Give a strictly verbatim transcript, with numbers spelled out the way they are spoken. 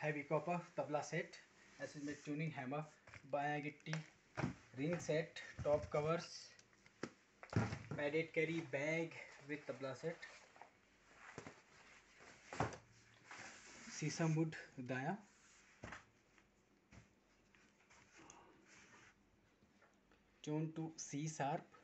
heavy copper tabla set, as is my tuning hammer, baya gitti, ring set, top covers, padded carry bag with tabla set, sesame wood daya, tune to C sharp,